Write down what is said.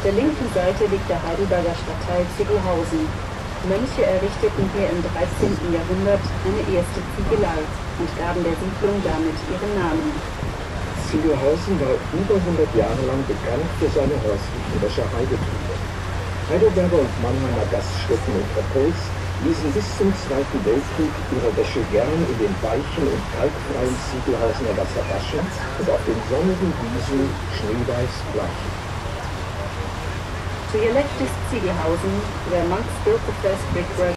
der linken Seite liegt der Heidelberger Stadtteil Ziegelhausen. Mönche errichteten hier im 13. Jahrhundert eine erste Ziegelei und gaben der Siedlung damit ihren Namen. Ziegelhausen war über 100 Jahre lang bekannt für seine häuslichen Wäschereibetriebe. Heidelberger und Mannheimer Gaststätten und Hotels ließen bis zum Zweiten Weltkrieg ihre Wäsche gern in den weichen und kalkfreien Ziegelhausener Wasser waschen und auf den sonnigen Wiesen schneeweiß bleichen. To your left is Ziegelhausen, where monks built the first brickwork